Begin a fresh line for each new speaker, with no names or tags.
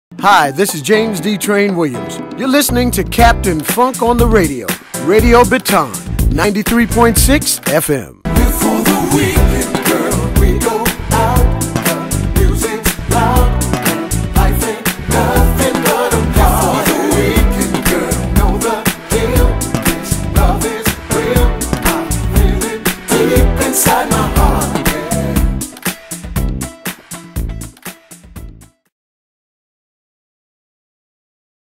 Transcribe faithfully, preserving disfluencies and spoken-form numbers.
Hi, this is James D. Train Williams. You're listening to Captain Funk on the radio. Radio Baton, ninety-three point six F M.
Before the weekend, girl, we go out. The music's loud. Life ain't nothing but a party. Before the weekend, girl, know the deal. This love is real. I feel it deep inside my heart.